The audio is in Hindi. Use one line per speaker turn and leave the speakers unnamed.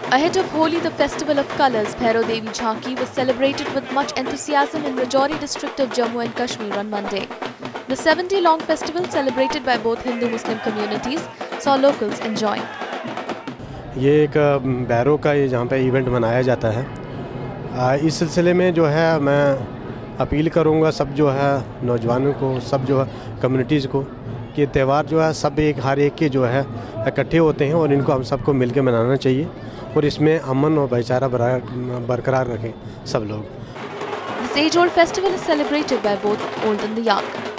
Ahead of Holi, the festival of colours, Bhairo Dev Jhanki was celebrated with much enthusiasm in Rajouri district of Jammu and Kashmir on Monday. The 7-day-long festival, celebrated by both Hindu-Muslim communities, saw locals enjoying.
ये एक भैरो का ये जहाँ पे इवेंट मनाया जाता है, इस सिलसिले में जो है मैं अपील करूँगा सब जो है नौजवानों को, सब जो है कम्युनिटीज़ को, कि त्यौहार जो है सब हर एक के जो है इकट्ठे होते हैं और इनको हम सबको मिलकर मनाना चाहिए और इसमें अमन और भाईचारा बरकरार रखें सब लोग.
This age-old festival is celebrated by both old and the young.